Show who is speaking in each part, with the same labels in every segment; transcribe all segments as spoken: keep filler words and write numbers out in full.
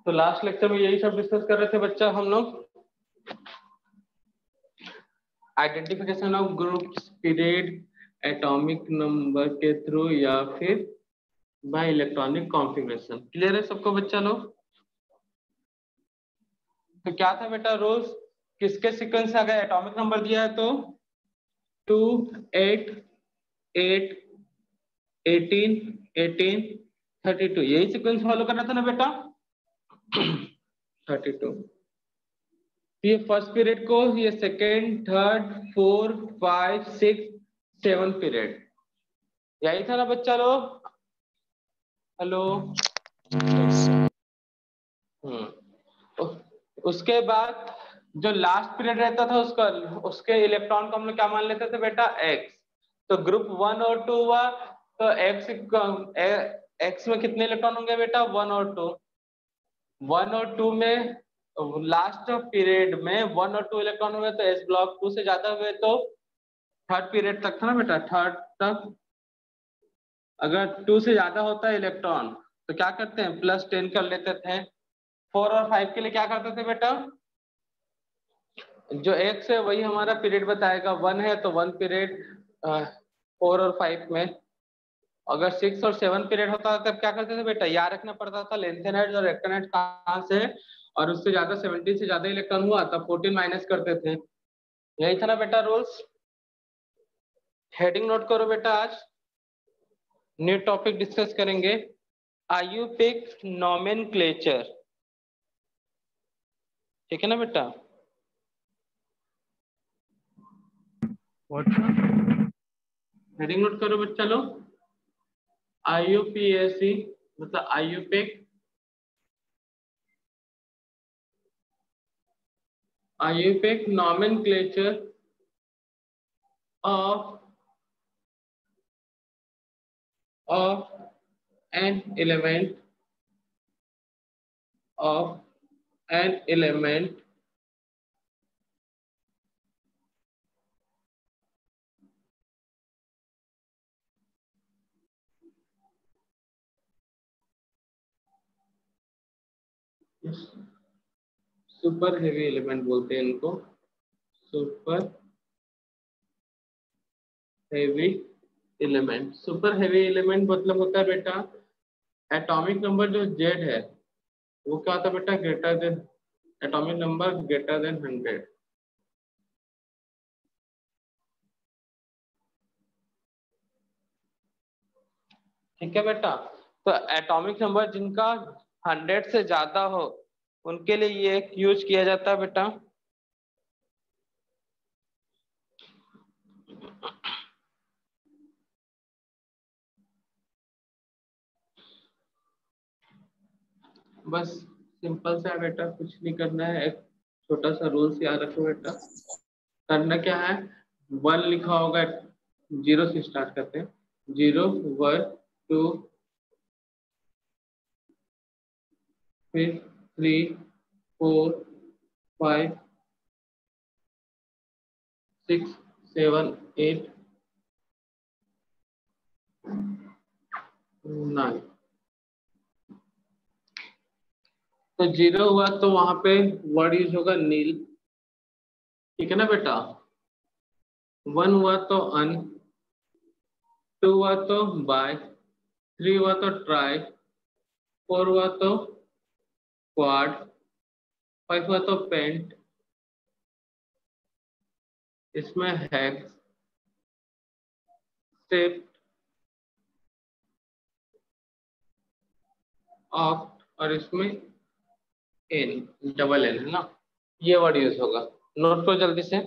Speaker 1: तो last lecture में यही सब डिस्कस कर रहे थे बच्चा हम लोग, identification of groups period atomic number के थ्रू या फिर बाय इलेक्ट्रॉनिक कॉन्फ़िगरेशन। क्लियर है सबको बच्चा लोग? तो क्या था बेटा रूल्स, किसके सीक्वेंस से अगर एटॉमिक नंबर दिया है तो two eight eight eighteen eighteen thirty two, यही सीक्वेंस फॉलो करना था ना बेटा। थर्टी टू, ये फर्स्ट पीरियड को, ये second third four five six seven period, यही था ना बच्चा लोग? हेलो। हम्म उसके बाद जो लास्ट पीरियड रहता था उसका, उसके इलेक्ट्रॉन को हम लोग क्या मान लेते थे बेटा? एक्स। तो ग्रुप वन और टू हुआ तो एक्स एक्स में कितने इलेक्ट्रॉन होंगे बेटा? वन और टू। वन और टू में लास्ट पीरियड में वन और टू इलेक्ट्रॉन हुए तो एस ब्लॉक, टू से ज्यादा हुए तो थर्ड पीरियड तक था ना बेटा, थर्ड तक। अगर टू से ज्यादा होता है इलेक्ट्रॉन तो क्या करते हैं? प्लस टेन कर लेते थे। फोर और फाइव के लिए क्या करते थे बेटा? जो एक्स है वही हमारा पीरियड बताएगा, वन है तो वन पीरियड फोर और फाइव में। अगर सिक्स और सेवन पीरियड होता तब क्या करते थे बेटा? याद रखना पड़ता था लेंथेनाइड और रेक्टेनाइड कहाँ से, और उससे ज्यादा सेवनटीन से ज्यादा इलेक्ट्रॉन हुआ तब फोर्टीन माइनस करते थे। यही था ना बेटा रूल्स? हेडिंग नोट करो बेटा। आज न्यू टॉपिक डिस्कस करेंगे, आयुपिक नोमेनक्लेचर। ठीक है ना बेटा? हेडिंग नोट करो बच्चा लोग। आईयूपीएसी मतलब IUPAC, IUPAC nomenclature of of an element of an element super heavy element बोलते हैं इनको, super heavy element. Super heavy element मतलब होता है बेटा एटॉमिक नंबर जो जेड है वो क्या होता है बेटा? Greater than, atomic number greater than hundred. ठीक है बेटा? तो एटॉमिक नंबर जिनका हंड्रेड से ज्यादा हो उनके लिए ये यूज किया जाता है बेटा। बस सिंपल सा है बेटा, कुछ नहीं करना है, एक छोटा सा रूल्स याद रखो बेटा। करना क्या है, वन लिखा होगा, जीरो से स्टार्ट करते हैं, जीरो वन टू फिर three four five six seven eight nine. तो जीरो हुआ तो वहां पे वर्ड यूज होगा नील। ठीक है ना बेटा? वन हुआ तो अन, टू हुआ तो बाय, थ्री हुआ तो ट्राई, फोर हुआ तो क्वाड, फाइव हुआ तो पेंट, इसमें हेक्स, सेप्ट, ऑक्ट, और इसमें एन, डबल एन है ना, ये वर्ड यूज होगा। नोट करो जल्दी से।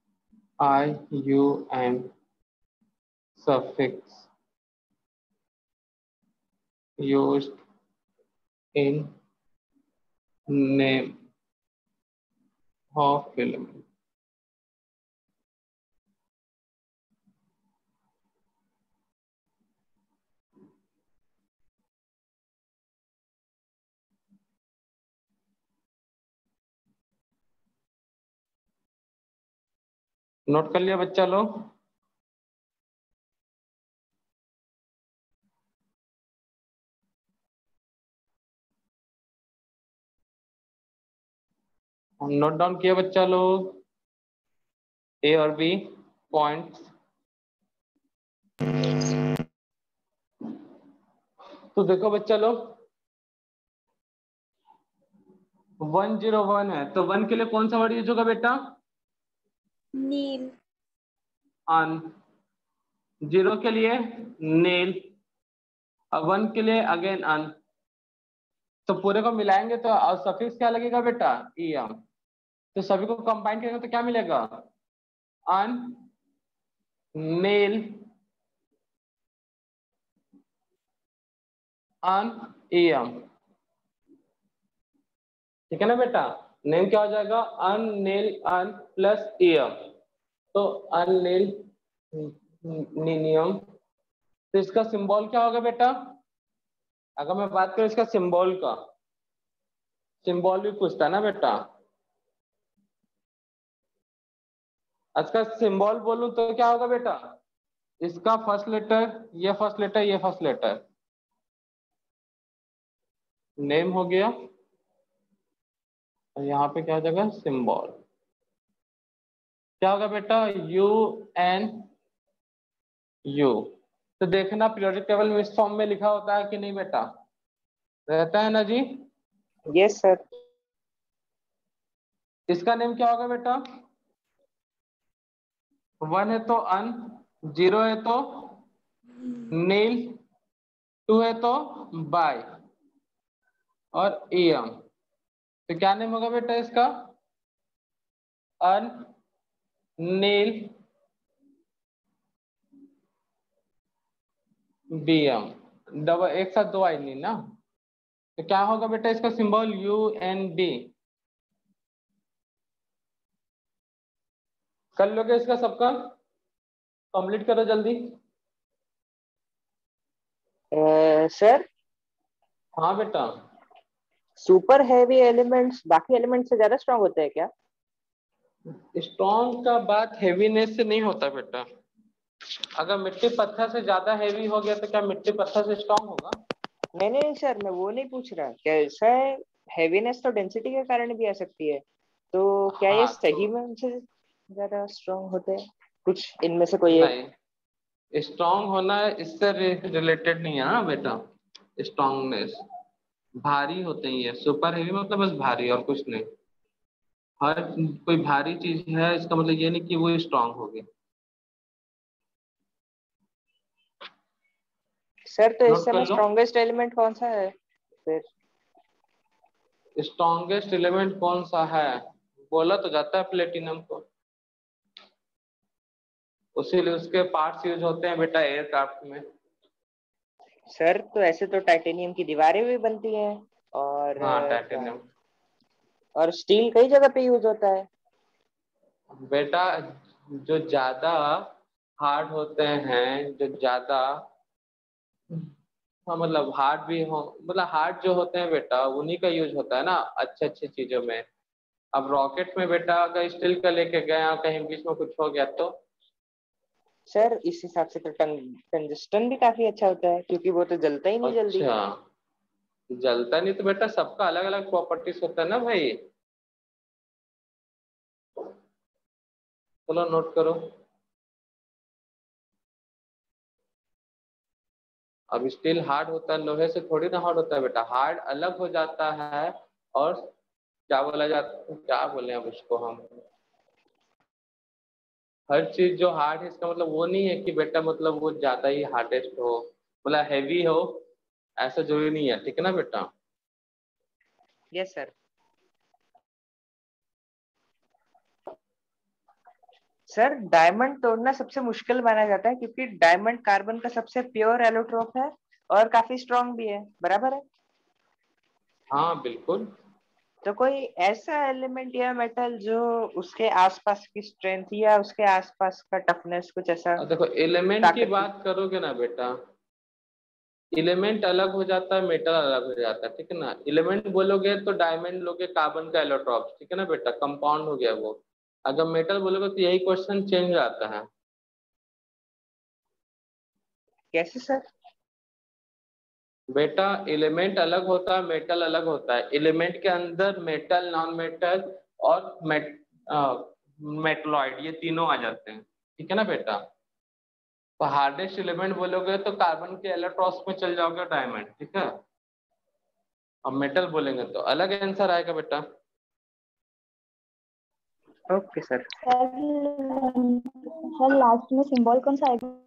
Speaker 1: I U N suffix used in name of filament. Note कर लिया बच्चा लोग? नोट डाउन किया बच्चा लोग? ए और बी पॉइंट्स। तो देखो बच्चा लोग, वन जीरो वन है तो वन के लिए कौन सा वर्ड यूज होगा बेटा?
Speaker 2: नील।
Speaker 1: अन। जीरो के लिए नील, और वन के लिए अगेन अन। तो पूरे को मिलाएंगे तो सफिक्स क्या लगेगा बेटा? ईएम। तो सभी को कंबाइन करेंगे तो क्या मिलेगा? Un nil un em. ठीक है ना बेटा? नेम क्या हो जाएगा? अन नील अन प्लस ईएम, तो अन नील नियम। तो इसका सिंबल क्या होगा बेटा? अगर मैं बात करूं इसका सिंबल का, सिंबल भी पूछता है ना बेटा। इसका सिंबल बोलूं तो क्या होगा बेटा? इसका फर्स्ट लेटर, ये फर्स्ट लेटर, ये फर्स्ट लेटर, नेम हो गया, और यहाँ पे क्या हो जाएगा? सिंबल। क्या होगा बेटा? U N U. तो देखना पीरियोडिक टेबल में इस फॉर्म में लिखा होता है कि नहीं बेटा? रहता है ना जी?
Speaker 3: Yes sir.
Speaker 1: इसका नेम क्या होगा बेटा? वन है तो अन, जीरो है तो नील, टू है तो बाय, और ईएम। तो क्या नेम होगा बेटा इसका? अन नील बीएम। डबल एक साथ दो आई नहीं ना, तो क्या होगा बेटा इसका सिंबल? You N D. कर लोगे इसका सबका? कंप्लीट करो जल्दी।
Speaker 3: सर
Speaker 1: हाँ बेटा।
Speaker 3: सुपर हैवी एलिमेंट्स बाकी एलिमेंट से ज्यादा स्ट्रांग होते हैं क्या?
Speaker 1: स्ट्रॉन्ग का बात हैवीनेस से नहीं होता बेटा। अगर मिट्टी पत्थर से ज्यादा हैवी हो गया तो क्या मिट्टी पत्थर से स्ट्रॉन्ग होगा?
Speaker 3: नहीं नहीं सर, मैं वो नहीं पूछ रहा। कैसा है, हैवीनेस तो डेंसिटी के कारण भी आ सकती है, तो क्या ये
Speaker 1: हाँ
Speaker 3: सही
Speaker 1: तो
Speaker 3: में उनसे ज्यादा स्ट्रांग होते हैं? कुछ इनमें से कोई एक?
Speaker 1: नहीं, स्ट्रॉन्ग होना इससे रिलेटेड नहीं है ना बेटा। स्ट्रॉन्गनेस भारी होते ही है, सुपर हैवी मतलब बस भारी और कुछ नहीं। हर कोई भारी चीज है इसका मतलब ये नहीं कि वो स्ट्रांग होगी।
Speaker 3: सर तो इस
Speaker 1: नोट कर
Speaker 3: समय
Speaker 1: लो।
Speaker 3: स्ट्रॉन्गेस्ट एलिमेंट कौन सा है फिर?
Speaker 1: स्ट्रॉन्गेस्ट एलिमेंट कौन सा है? बोला तो जाता है प्लेटिनम को, उसीलिए उसके पार्ट्स यूज होते हैं बेटा एयरक्राफ्ट में।
Speaker 3: सर तो ऐसे तो टाइटेनियम की दीवारें भी बनती हैं, और
Speaker 1: हाँ
Speaker 3: अ, क्या,
Speaker 1: टाइटेनियम।
Speaker 3: और स्टील कई जगह पे यूज होता है।
Speaker 1: बेटा जो ज्यादा हार्ड होते हैं, जो ज्यादा, हाँ मतलब हार्ड भी हो, मतलब हार्ड जो होते हैं बेटा उन्हीं का यूज होता है ना अच्छे अच्छी चीजों में। अब रॉकेट में बेटा अगर स्टील का लेके गए और कहीं बीच में कुछ हो गया तो?
Speaker 3: सर इस हिसाब से तो टंग टंगस्टन भी काफी अच्छा होता है, क्योंकि वो तो जलता ही नहीं जल्दी।
Speaker 1: अच्छा, जलता नहीं तो बेटा सबका अलग अलग प्रॉपर्टीज होता है ना भाई। चलो नोट करो। अब स्टील हार्ड होता है, लोहे से थोड़ी ना हार्ड होता है बेटा, हार्ड अलग हो जाता है। और क्या बोला जाता, क्या बोले अब उसको हम, हर चीज जो हार्ड है इसका मतलब वो नहीं है कि बेटा मतलब वो ज्यादा ही हार्डेस्ट हो, मतलब हैवी हो, ऐसा जरूरी नहीं है। ठीक है ना बेटा?
Speaker 3: Yes sir. सर डायमंड तोड़ना सबसे मुश्किल माना जाता है, क्योंकि डायमंड कार्बन का सबसे प्योर एलोट्रोप है, और काफी स्ट्रांग भी है, बराबर है?
Speaker 1: हाँ बिल्कुल।
Speaker 3: तो कोई ऐसा एलिमेंट या मेटल जो उसके आसपास की स्ट्रेंथ या उसके आसपास का टफनेस कुछ ऐसा
Speaker 1: और देखो एलिमेंट की
Speaker 3: ताकत की?
Speaker 1: बात करोगे ना बेटा, एलिमेंट अलग हो जाता है, मेटल अलग हो जाता है, ठीक है ना। एलिमेंट बोलोगे तो डायमंड लोगे, कार्बन का एलोट्रॉप्स, ठीक है ना बेटा, कंपाउंड हो गया वो। अगर मेटल बोलोगे तो यही क्वेश्चन चेंज हो जाता है।
Speaker 3: कैसे सर?
Speaker 1: बेटा एलिमेंट अलग होता है, मेटल अलग होता है। एलिमेंट के अंदर मेटल, नॉन मेटल और मेट मेटलॉइड, ये तीनों आ जाते हैं, ठीक है ना बेटा। तो हार्डेस्ट एलिमेंट बोलोगे तो कार्बन के एलोट्रॉप्स में चल जाओगे, डायमंड, ठीक है। अब मेटल बोलेंगे तो अलग आंसर आएगा बेटा।
Speaker 3: Okay sir.
Speaker 2: Sir sir last में सिंबल कौन सा आएगा?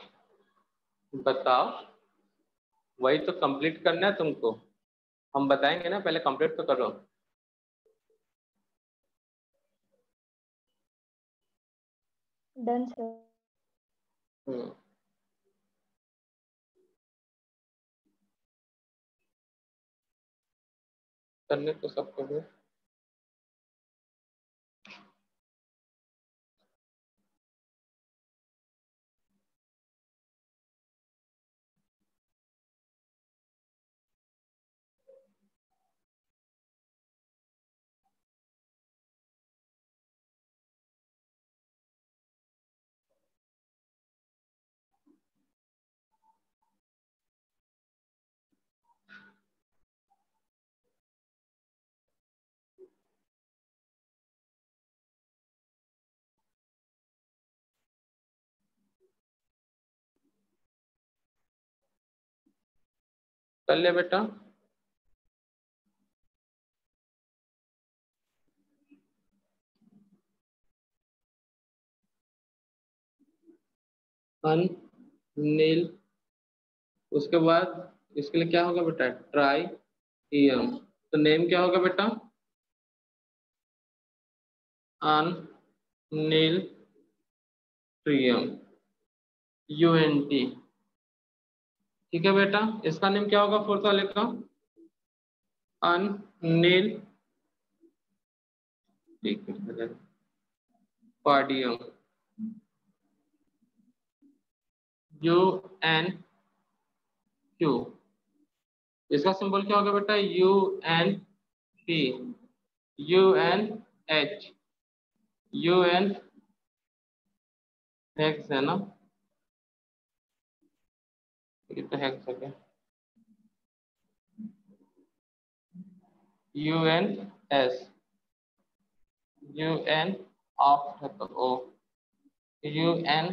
Speaker 1: बताओ, वही तो कंप्लीट करना है तुमको, हम बताएंगे ना, पहले कंप्लीट तो करो।
Speaker 2: Done sir.
Speaker 1: हम्म, करने तो सबको दो। कर ले बेटा। अन, नील, उसके बाद इसके लिए क्या होगा बेटा, ट्राई ईयम। तो नेम क्या होगा बेटा, un, nil, trium, U N T, ठीक है बेटा। इसका नेम क्या होगा फोर्थ वाले का, un, nil, quadium, U N Q. इसका सिंबल क्या होगा बेटा, U N P, U N H, U N hex है ना, ये तो हेक्स हो गया, U N S, U N ऑफ है तो ओ, यू एन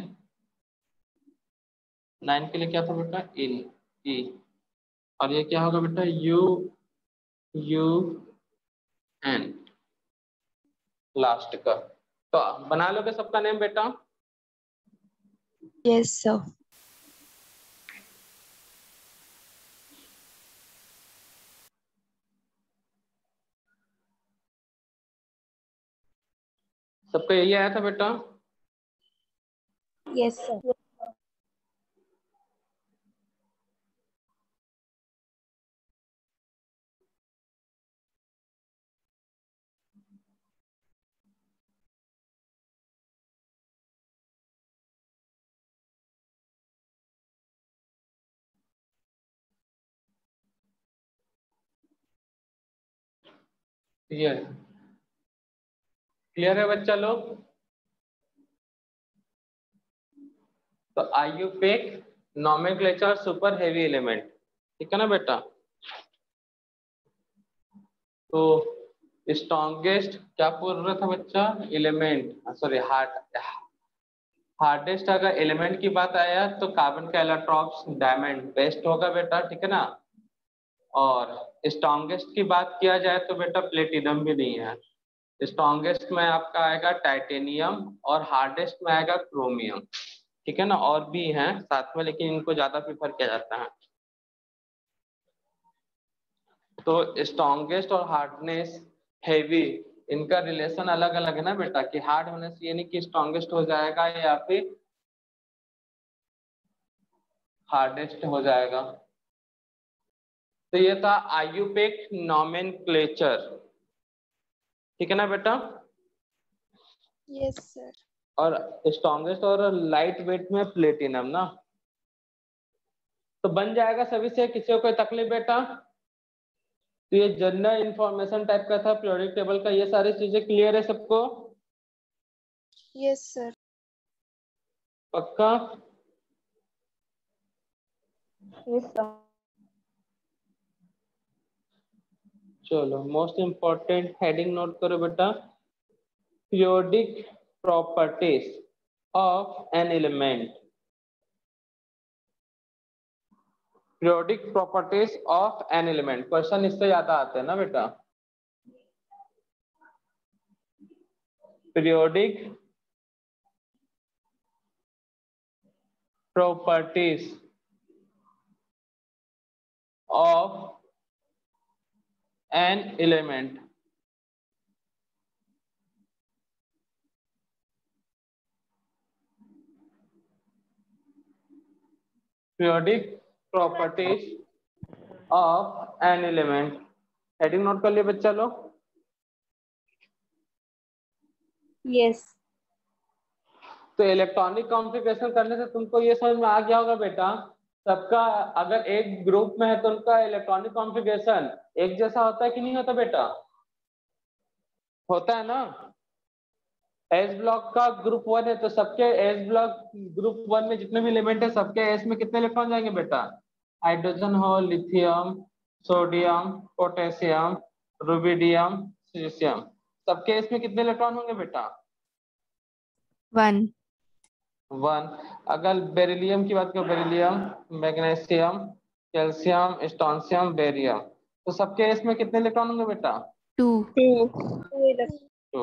Speaker 1: नाइन के लिए क्या था बेटा, इन, ई, और ये क्या होगा बेटा, यू यू एन लास्ट का। तो बना लोगे सबका नेम बेटा।
Speaker 2: Yes sir.
Speaker 1: सबका यही आया था बेटा।
Speaker 2: Yes sir.
Speaker 1: क्लियर है, क्लियर है बच्चा लोग। तो IUPAC nomenclature super heavy element, ठीक है ना बेटा। तो स्ट्रॉन्गेस्ट क्या बोल रहा था बच्चा, एलिमेंट, सॉरी हार्ड, हार्डेस्ट अगर एलिमेंट की बात आया तो कार्बन का एलेक्ट्रॉन्स डायमंड बेस्ट होगा बेटा, ठीक है ना। और स्ट्रॉन्गेस्ट की बात किया जाए तो बेटा प्लेटिनम भी नहीं है। स्ट्रॉन्गेस्ट में आपका आएगा टाइटेनियम और हार्डेस्ट में आएगा क्रोमियम, ठीक है ना। और भी हैं साथ में, लेकिन इनको ज्यादा प्रीफर किया जाता है। तो स्ट्रॉन्गेस्ट और हार्डनेस, हेवी, इनका रिलेशन अलग अलग है ना बेटा, कि हार्ड होने से ये नहीं कि स्ट्रॉन्गेस्ट हो जाएगा या फिर हार्डेस्ट हो जाएगा। तो ये था आयुपेक नॉमेनक्लेचर, ठीक है ना बेटा।
Speaker 2: Yes sir.
Speaker 1: और स्ट्रॉन्गेस्ट और लाइट वेट में प्लेटिनम ना, तो बन जाएगा सभी से, किसी को कोई तकलीफ बेटा। तो ये जनरल इंफॉर्मेशन टाइप का था पीरियोडिक टेबल का, ये सारी चीजें क्लियर है सबको?
Speaker 2: Yes sir.
Speaker 1: पक्का?
Speaker 2: Yes sir.
Speaker 1: चलो मोस्ट इंपॉर्टेंट हेडिंग नोट करो बेटा, periodic properties of an element. Periodic properties of an element, question इससे ज्यादा आते हैं ना बेटा। Periodic properties of an element. Periodic properties of an element, heading note कर लिए बच्चा लोग?
Speaker 2: यस।
Speaker 1: तो इलेक्ट्रॉनिक कॉन्फ़िगरेशन करने से तुमको ये समझ में आ गया होगा बेटा, सबका अगर एक ग्रुप में है तो उनका इलेक्ट्रॉनिक कॉन्फ़िगरेशन एक जैसा होता है कि नहीं होता बेटा? होता है ना। एस ब्लॉक का ग्रुप वन है तो सबके एस ब्लॉक ग्रुप वन में जितने भी एलिमेंट है सबके एस में कितने इलेक्ट्रॉन जाएंगे बेटा? हाइड्रोजन हो, lithium, sodium, potassium, rubidium, caesium, सबके एस में कितने इलेक्ट्रॉन होंगे बेटा?
Speaker 2: वन।
Speaker 1: वन। अगर बेरिलियम की बात करो, beryllium, magnesium, calcium, strontium, barium, तो सबके एस में कितने इलेक्ट्रॉन होंगे बेटा?
Speaker 2: टू।
Speaker 1: टू।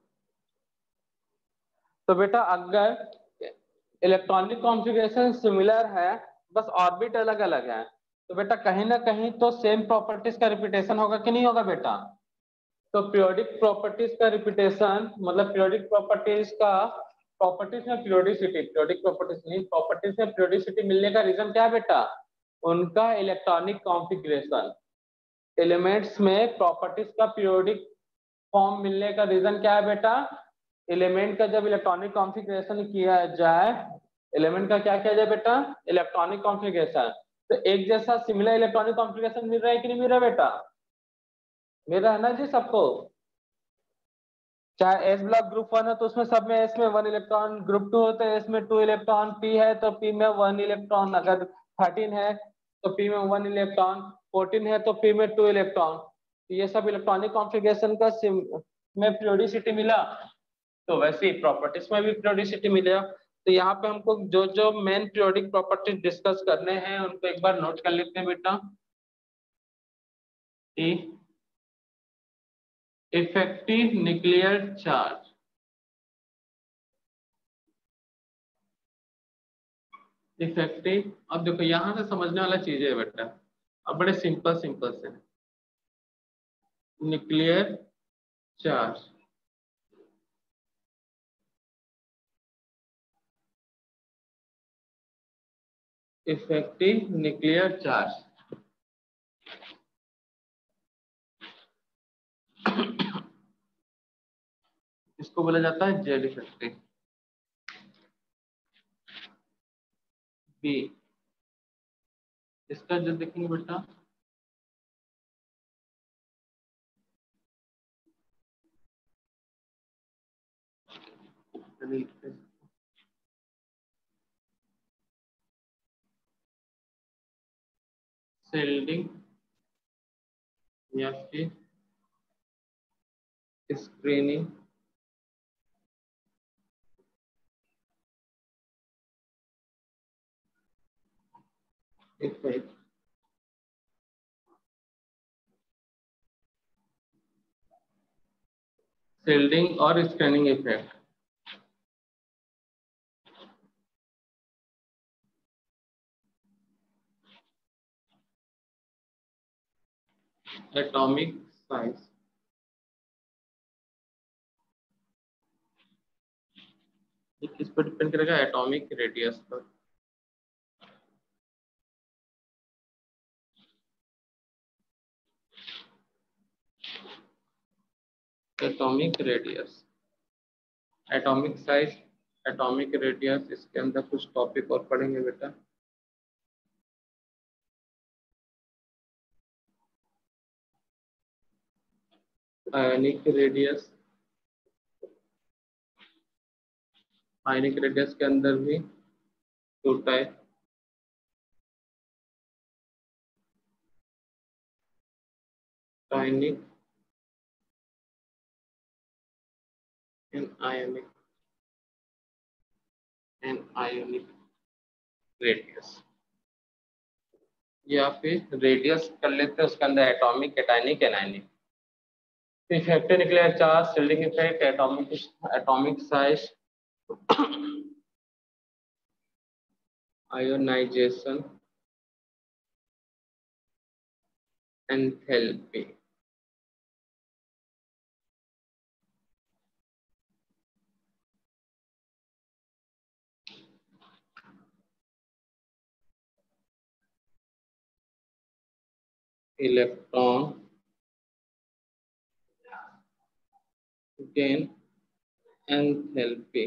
Speaker 1: तो बेटा अगर इलेक्ट्रॉनिक कॉन्फ़िगरेशन सिमिलर है, बस ऑर्बिट अलग अलग है, तो बेटा कहीं ना कहीं तो सेम प्रॉपर्टीज का रिपीटेशन होगा कि नहीं होगा बेटा? तो पीरियोडिक प्रॉपर्टीज का रिपीटेशन मतलब पीरियोडिक प्रॉपर्टीज का, प्रॉपर्टीज में पीरियोडिसिटी, पीरियोडिक प्रॉपर्टीज नहीं, प्रॉपर्टीज में पीरियोडिसिटी मिलने का रीजन क्या है बेटा? उनका इलेक्ट्रॉनिक कॉन्फ़िगरेशन। एलिमेंट्स में प्रॉपर्टीज का पीरियोडिक फॉर्म मिलने का रीजन क्या है बेटा? एलिमेंट का जब इलेक्ट्रॉनिक कॉन्फ़िगरेशन किया जाए, एलिमेंट का क्या किया जाए बेटा? Electronic configuration. तो एक जैसा सिमिलर इलेक्ट्रॉनिक कॉन्फ़िगरेशन मिल रहा है कि नहीं मिल रहा बेटा? मिल रहा है ना जी सबको। चाहे एस ब्लॉक ग्रुप वन है तो उसमें सब में एस में वन इलेक्ट्रॉन, ग्रुप टू हो तो एस में टू इलेक्ट्रॉन, पी है तो पी में वन इलेक्ट्रॉन, अगर थर्टीन है तो पी में वन इलेक्ट्रॉन, फोर्टीन है तो पी में टू इलेक्ट्रॉन। ये सब इलेक्ट्रॉनिक कॉन्फ़िगरेशन का सिम में पीरियोडिसिटी मिला, तो वैसे ही प्रॉपर्टीज में भी पीरियोडिसिटी मिलेगा। तो यहाँ पे हमको जो जो मेन पीरियोडिक प्रॉपर्टीज डिस्कस करने हैं उनको एक बार नोट कर लेते हैं बेटा। इफेक्टिव न्यूक्लियर चार्ज, इफेक्टिव, अब देखो यहाँ से समझने वाला चीज है बेटा, अब बड़े सिंपल सिंपल से, nuclear charge, effective nuclear charge, इसको बोला जाता है जेड इफेक्टिव। बी, इसका जो देखेंगे बेटा, सेल्डिंग या फिर स्क्रीनिंग इफेक्ट, सेल्डिंग और स्कैनिंग इफेक्ट, एटॉमिक साइज, ये किस पर डिपेंड करेगा? एटॉमिक रेडियस पर। Atomic radius, atomic size, atomic radius, इसके अंदर कुछ टॉपिक और पढ़ेंगे बेटा। आयनिक रेडियस, आयनिक रेडियस के अंदर भी two type, ionic and ionic and ionic radius, या फिर रेडियस कर लेते हैं, उसके अंदर atomic, cationic, anionic. Effective nuclear charge, shielding effect, atomic atomic size, ionisation, enthalpy. Electron gain, enthalpy.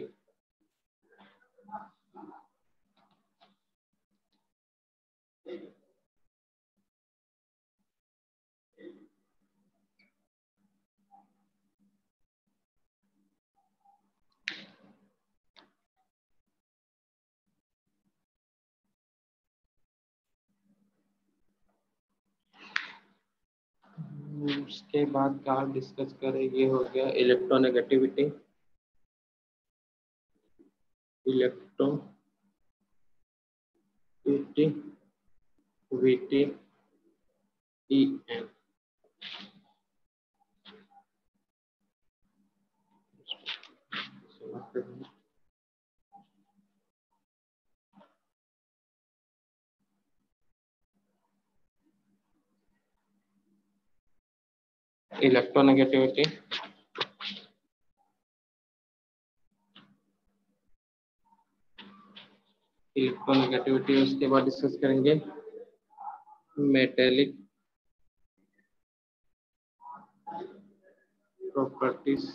Speaker 1: उसके बाद क्या डिस्कस करें, ये हो गया इलेक्ट्रोनेगेटिविटी, इलेक्ट्रोनेगेटिविटी, वीटी, ई एन। इलेक्ट्रोनेगेटिविटी, इलेक्ट्रोनेगेटिविटी, उसके बाद डिस्कस करेंगे metallic properties,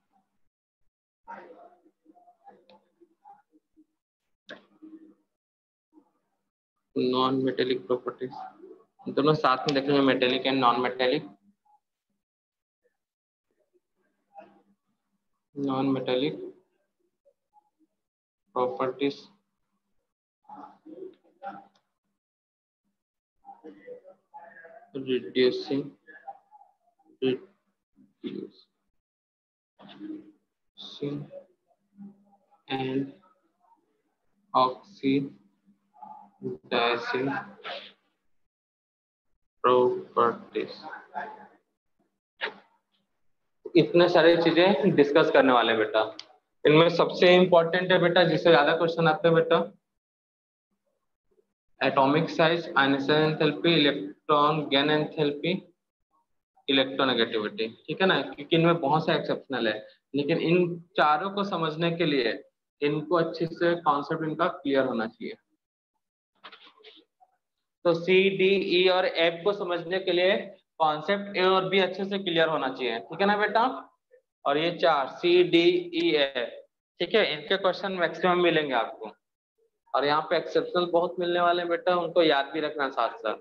Speaker 1: non metallic properties, दोनों साथ में देखेंगे, metallic and non metallic. Non metallic properties, reducing reducing and oxidizing properties। इतने सारी चीजें डिस्कस करने वाले बेटा। इनमें सबसे इंपॉर्टेंट है बेटा, जिससे ज्यादा क्वेश्चन आते हैं बेटा, atomic size, ionization enthalpy, electron gain enthalpy, electronegativity. ठीक है ना, क्योंकि इनमें बहुत से एक्सेप्शनल है, लेकिन इन चारों को समझने के लिए इनको अच्छे से कॉन्सेप्ट इनका क्लियर होना चाहिए। तो सी, डी, ई और एफ को समझने के लिए कॉन्सेप्ट ए और बी अच्छे से क्लियर होना चाहिए। ठीक है ना बेटा, और ये चार सी, डी, ई, एफ, ठीक है, इनके क्वेश्चन मैक्सिमम मिलेंगे आपको, और यहाँ पे एक्सेप्शनल बहुत मिलने वाले हैं बेटा, उनको याद भी रखना साथ साथ।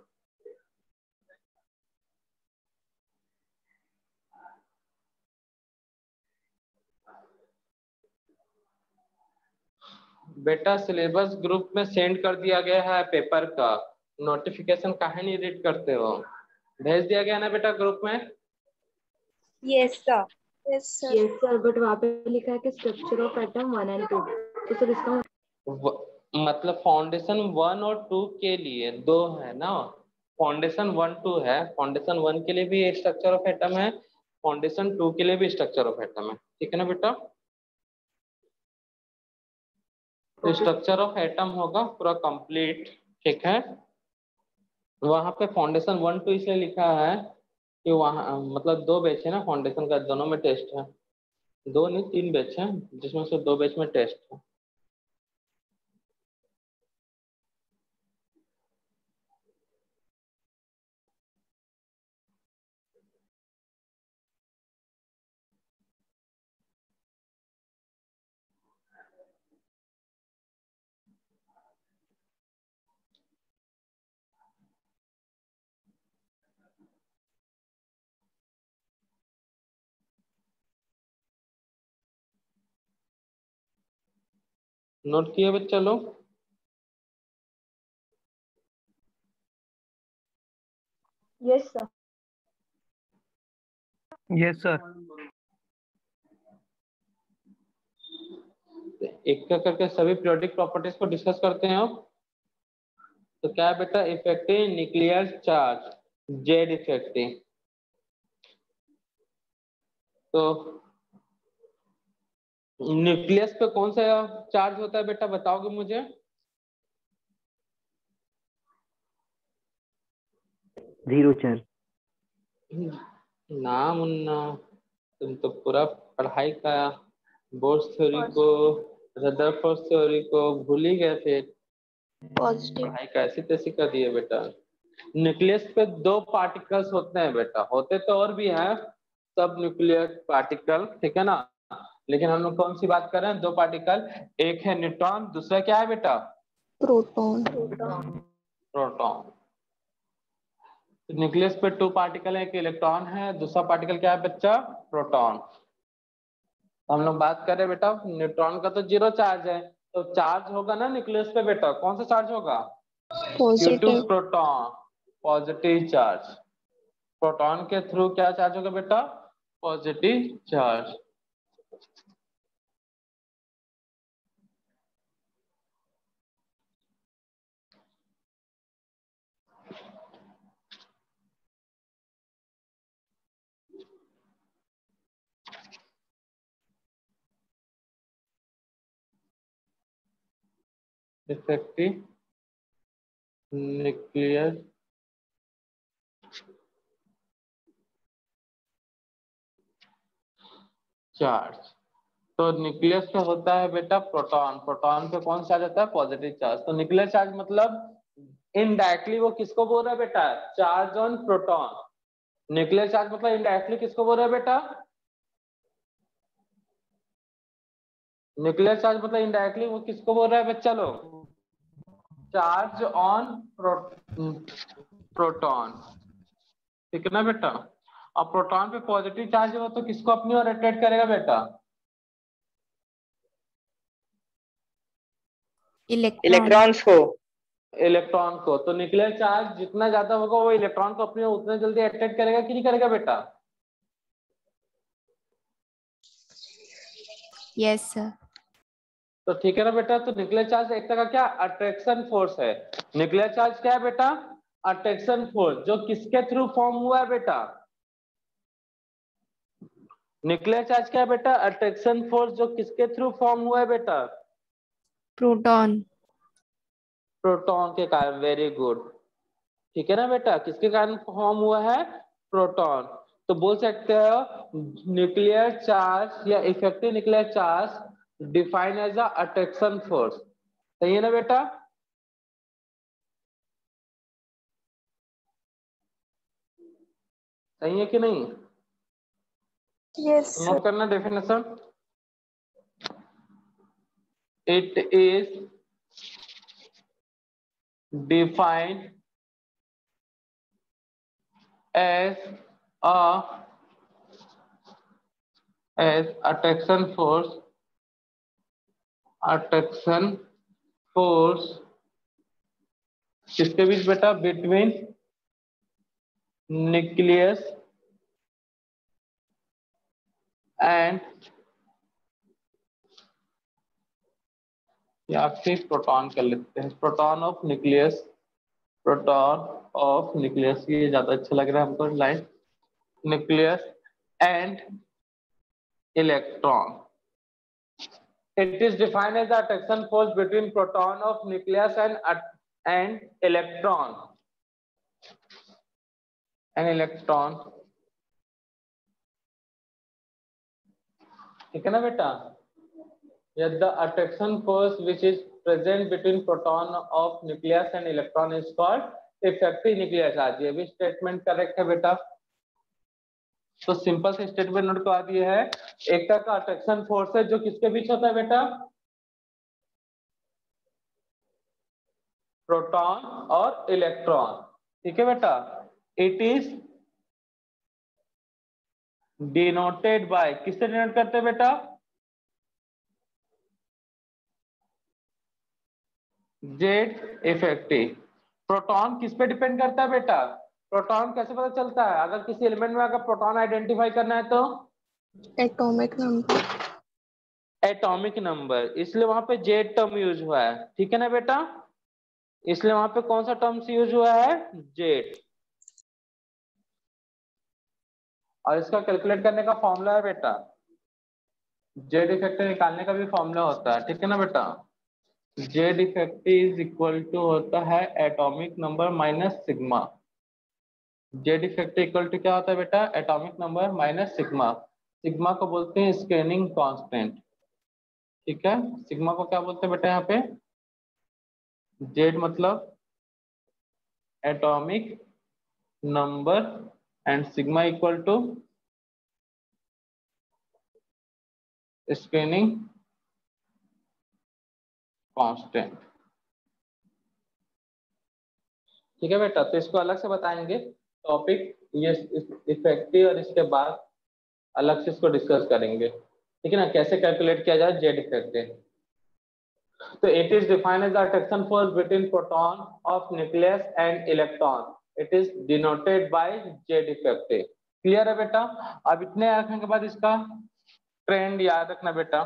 Speaker 1: बेटा सिलेबस ग्रुप में सेंड कर दिया गया है पेपर का, नोटिफिकेशन काहे नहीं रीड करते हो? भेज दिया गया ना बेटा ग्रुप में?
Speaker 2: Yes sir. Yes sir.
Speaker 4: Yes sir, but वहाँ पे लिखा है कि structure of atom one and two, तो सर इसका
Speaker 1: व, मतलब फाउंडेशन वन और टू के लिए दो है ना, फाउंडेशन वन टू है, फाउंडेशन वन के लिए भी स्ट्रक्चर ऑफ एटम है, फाउंडेशन टू के लिए भी स्ट्रक्चर ऑफ एटम है। ठीक है ना बेटा, तो स्ट्रक्चर ऑफ एटम होगा पूरा कंप्लीट। ठीक है, वहां पे फाउंडेशन वन टू इसलिए लिखा है कि वहाँ मतलब दो बैच है ना फाउंडेशन का, दोनों में टेस्ट है, दो नहीं तीन बैच है, जिसमें से दो बैच में टेस्ट है। नोट किए बच्चा लोग?
Speaker 2: Yes sir.
Speaker 5: Yes sir.
Speaker 1: एक एक करके सभी पीरियोडिक प्रॉपर्टीज को डिस्कस करते हैं अब। तो क्या है बेटा? Effective nuclear charge, Z effective. तो न्यूक्लियस पे कौन सा चार्ज होता है बेटा, बताओगे मुझे?
Speaker 5: Zero charge.
Speaker 1: ना मुन्ना, तुम तो पूरा पढ़ाई का बोर्ड थ्योरी को, रदरफोर्ड थ्योरी को भूल ही गए थे।
Speaker 2: पॉजिटिव।
Speaker 1: पढ़ाई कैसी तैसी कर दी है बेटा। न्यूक्लियस पे दो पार्टिकल्स होते हैं बेटा, होते तो और भी हैं सब न्यूक्लियर पार्टिकल, ठीक है ना, लेकिन हम लोग कौन सी बात कर रहे हैं? दो पार्टिकल, एक है न्यूट्रॉन, दूसरा क्या है बेटा?
Speaker 2: प्रोटॉन।
Speaker 1: प्रोटॉन। न्यूक्लियस पे टू पार्टिकल है, एक इलेक्ट्रॉन है, दूसरा पार्टिकल क्या है बच्चा? प्रोटॉन। हम लोग बात कर रहे हैं बेटा न्यूट्रॉन का तो जीरो चार्ज है, तो चार्ज होगा ना न्यूक्लियस पे बेटा, कौन सा चार्ज होगा? Q two
Speaker 2: positive.
Speaker 1: Proton, positive charge. Proton के थ्रू क्या चार्ज होगा बेटा? Positive charge. Effective nuclear charge. तो न्यूक्लियस पे होता है बेटा प्रोटॉन, प्रोटॉन पे कौन सा जाता है? Positive charge. तो न्यूक्लियर चार्ज मतलब इनडायरेक्टली वो किसको बोल रहा है बेटा? Charge on proton. Nuclear charge मतलब इनडायरेक्टली किसको बोल रहा है बेटा? न्यूक्लियर चार्ज मतलब इनडायरेक्टली वो किसको बोल रहा है बच्चा लोग? चार्ज ऑन प्रोटॉन, ठीक है ना बेटा। अब प्रोटॉन पे पॉजिटिव चार्ज हो तो किसको अपनी ओर अट्रैक्ट करेगा बेटा?
Speaker 3: इलेक्ट्रॉन्स को।
Speaker 1: इलेक्ट्रॉन को। तो न्यूक्लियर चार्ज जितना ज्यादा होगा वो इलेक्ट्रॉन को अपनी ओर उतना जल्दी अट्रैक्ट करेगा कि नहीं करेगा बेटा?
Speaker 6: Yes sir.
Speaker 1: तो ठीक है ना बेटा। तो न्यूक्लियर चार्ज एक तरह का क्या? अट्रैक्शन फोर्स है। न्यूक्लियर चार्ज क्या है बेटा? अट्रैक्शन फोर्स, जो किसके थ्रू फॉर्म हुआ है बेटा? न्यूक्लियर चार्ज क्या है बेटा? अट्रैक्शन फोर्स, जो किसके थ्रू फॉर्म हुआ है बेटा?
Speaker 6: प्रोटॉन।
Speaker 1: प्रोटॉन के कारण। वेरी गुड, ठीक है ना बेटा। किसके कारण फॉर्म हुआ है? प्रोटॉन। तो बोल सकते हो न्यूक्लियर चार्ज या effective nuclear charge define as a attraction force. सही है ना बेटा? सही है कि नहीं?
Speaker 2: यस
Speaker 1: नोट करना definition. It is defined as a as attraction force, attraction force किसके बीच बेटा? बिटवीन न्यूक्लियस एंड या फिर प्रोटॉन कर लेते हैं, proton of nucleus, proton of nucleus, ये ज्यादा अच्छा लग रहा है हमको line. Nucleus and electron. It is defined as the attraction force between proton of nucleus and and electron. An electron. ठीक है ना बेटा? Yet the attraction force which is present between proton of nucleus and electron is called effective nuclear charge. ये भी statement correct है बेटा। तो simple से स्टेटमेंट नोट करवा दिए है। एक तरह का अट्रैक्शन फोर्स है जो किसके बीच होता है बेटा? प्रोटॉन और इलेक्ट्रॉन, ठीक है बेटा। इट इज डिनोटेड बाय, किससे डिनोट करते हैं बेटा? Z effective. प्रोटॉन किस पे डिपेंड करता है बेटा? प्रोटॉन कैसे पता चलता है? अगर किसी एलिमेंट में अगर प्रोटॉन आइडेंटिफाई करना है तो
Speaker 6: एटॉमिक नंबर।
Speaker 1: एटॉमिक नंबर, इसलिए वहां पे जेड टर्म यूज हुआ है, ठीक है ना बेटा? इसलिए वहां पे कौन सा टर्म्स यूज हुआ है? जेड। और इसका कैलकुलेट करने का फॉर्मूला है बेटा, जेड इफेक्टिव निकालने का भी फॉर्मूला होता है, ठीक है ना बेटा? Z effective is equal to होता है atomic number minus sigma. Z effective equal to क्या होता है बेटा? Atomic number minus sigma. Sigma को बोलते हैं स्कैनिंग कांस्टेंट, ठीक है? सिग्मा को क्या बोलते हैं बेटा यहाँ पे? जेड मतलब atomic number and sigma equal to screening constant, ठीक है बेटा? तो इसको अलग से बताएंगे टॉपिक ये इफेक्टिव, और इसके बाद अलग से इसको डिस्कस करेंगे, ठीक है ना, कैसे कैलकुलेट किया जाए जेड इफेक्टिव। तो it is defined as the attraction force between proton of nucleus and electron, it is denoted by Z effective. Clear है बेटा? अब इतने रखने के बाद इसका ट्रेंड याद रखना बेटा,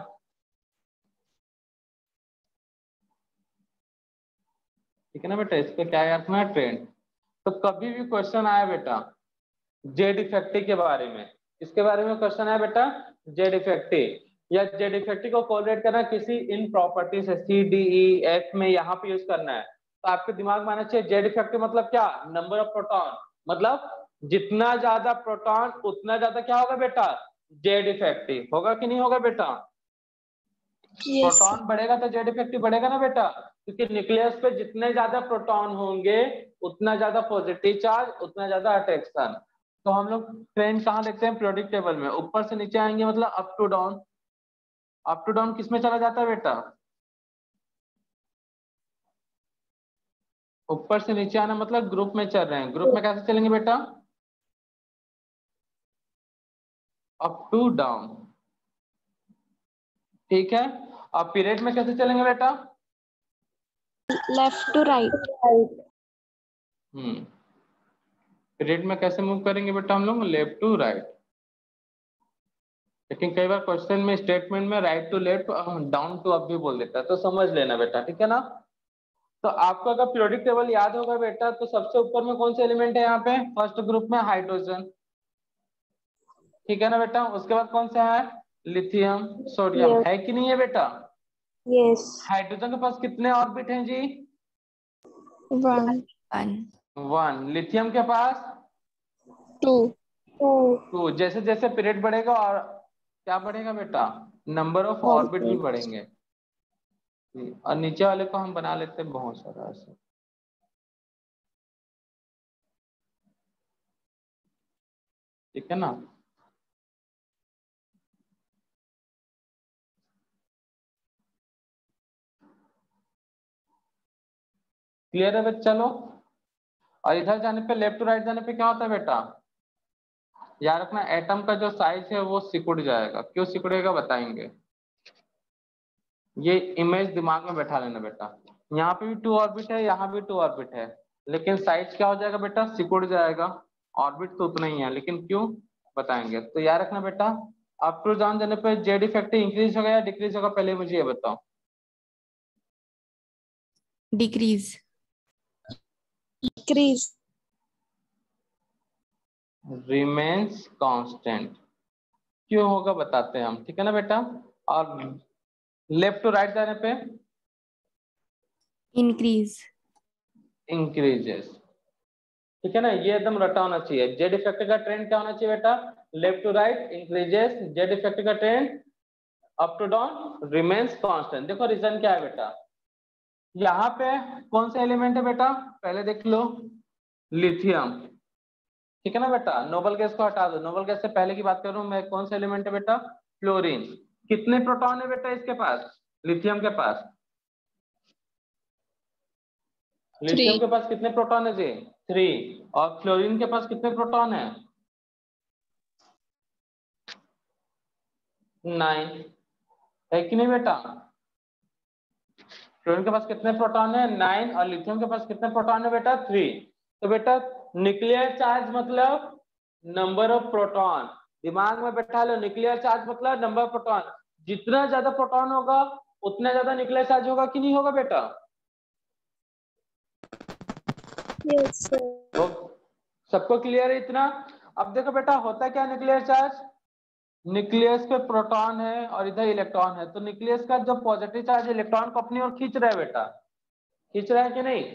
Speaker 1: ठीक है ना बेटा? इसका क्या याद रखना है? ट्रेंड। तो कभी भी क्वेश्चन आया बेटा जेड इफेक्टिव के बारे में, इसके बारे में क्वेश्चन आया बेटा जेड इफेक्टिव, या जेड इफेक्टिव को कोरिलेट करना किसी इन प्रॉपर्टी से सी डी ई एफ में यहाँ पे यूज करना है, तो आपके दिमाग में आना चाहिए जेड इफेक्टिव मतलब क्या? नंबर ऑफ प्रोटॉन, मतलब जितना ज्यादा प्रोटॉन उतना ज्यादा क्या होगा बेटा? जेड इफेक्टिव होगा कि नहीं होगा बेटा? प्रोटॉन बढ़ेगा तो जेड इफेक्टिव बढ़ेगा ना बेटा, क्योंकि न्यूक्लियस पे जितने ज्यादा प्रोटॉन होंगे उतना ज्यादा पॉजिटिव चार्ज, उतना ज्यादा अट्रैक्शन। तो हम लोग ट्रेंड कहाँ देखते हैं? पीरियोडिक टेबल में, ऊपर से नीचे आएंगे मतलब up to down. Up to down किस में चला जाता है बेटा? ऊपर से नीचे आना मतलब ग्रुप में चल रहे हैं। ग्रुप में कैसे चलेंगे बेटा? अप टू डाउन, ठीक है? अब पीरियड में कैसे चलेंगे बेटा?
Speaker 2: Left to right.
Speaker 1: हम्म पीरियड में कैसे मूव करेंगे बेटा हम लोग? Left to right. लेकिन कई बार क्वेश्चन में स्टेटमेंट में right to left, down to up भी बोल देता है, तो समझ लेना बेटा, ठीक है ना? तो आपको अगर पीरियोडिक टेबल याद होगा बेटा, तो सबसे ऊपर में कौन से एलिमेंट है यहाँ पे? फर्स्ट ग्रुप में हाइड्रोजन, ठीक है ना बेटा? उसके बाद कौन सा है? Lithium, sodium,
Speaker 2: Yes.
Speaker 1: है कि नहीं है बेटा?
Speaker 2: Yes.
Speaker 1: हाइड्रोजन के पास कितने ऑर्बिट हैं जी?
Speaker 2: One.
Speaker 6: वन।
Speaker 1: वन। लिथियम के पास
Speaker 2: Two. Two.
Speaker 1: टू। जैसे जैसे पीरियड बढ़ेगा और क्या बढ़ेगा बेटा? नंबर ऑफ ऑर्बिट भी बढ़ेंगे। और नीचे वाले को हम बना लेते हैं बहुत सारा ऐसे, ठीक है ना? क्लियर है बच्चा लोग? और इधर जाने पे, लेफ्ट टू राइट जाने पे क्या होता है बेटा? याद रखना एटम का जो साइज है वो सिकुड़ जाएगा। क्यों सिकुड़ेगा बताएंगे, ये इमेज दिमाग में बैठा लेना बेटा। यहाँ पे भी टू ऑर्बिट है, यहाँ भी टू ऑर्बिट है, लेकिन साइज क्या हो जाएगा बेटा? सिकुड़ जाएगा। ऑर्बिट तो उतना ही है, लेकिन क्यों बताएंगे। तो याद रखना बेटा, अप टू डाउन जाने पे जेड इफेक्टिव इंक्रीज होगा या डिक्रीज होगा? पहले मुझे ये बताओ।
Speaker 6: डिक्रीज।
Speaker 2: Decrease.
Speaker 1: Remains constant. क्यों होगा बताते हैं हम, ठीक है ना बेटा? और लेफ्ट टू राइट जाने पे
Speaker 6: इंक्रीज।
Speaker 1: इंक्रीजेस, ठीक है ना? ये एकदम रटा होना चाहिए। जेड इफेक्टिव का ट्रेंड क्या होना चाहिए बेटा? Left to right increases. Z effective का trend up to down remains constant. देखो रीजन क्या है बेटा? यहाँ पे कौन सा एलिमेंट है बेटा? पहले देख लो, लिथियम, ठीक है ना बेटा? नोबल गैस को हटा दो। नोबल गैस से पहले की बात कर रहा हूं मैं। कौन सा एलिमेंट है बेटा? फ्लोरीन। कितने प्रोटॉन है बेटा इसके पास? लिथियम के पास, लिथियम के पास कितने प्रोटॉन है जी? थ्री। और फ्लोरीन के पास कितने प्रोटॉन है? नाइन। है कि नहीं बेटा? फ्लोरीन के पास कितने प्रोटॉन है? नाइन। और लिथियम के पास कितने प्रोटॉन है बेटा? थ्री। तो बेटा न्यूक्लियर चार्ज मतलब नंबर ऑफ प्रोटॉन, दिमाग में बैठा लो, न्यूक्लियर चार्ज मतलब नंबर ऑफ प्रोटॉन। जितना ज्यादा प्रोटॉन होगा उतना ज्यादा न्यूक्लियर चार्ज होगा कि नहीं होगा बेटा?
Speaker 6: Yes sir.
Speaker 1: तो सबको क्लियर है इतना? अब देखो बेटा होता क्या न्यूक्लियर चार्ज, न्यूक्लियस पे प्रोटॉन है और इधर इलेक्ट्रॉन है, तो न्यूक्लियस का जो पॉजिटिव चार्ज इलेक्ट्रॉन को अपनी ओर खींच रहा है बेटा, खींच रहा है कि नहीं?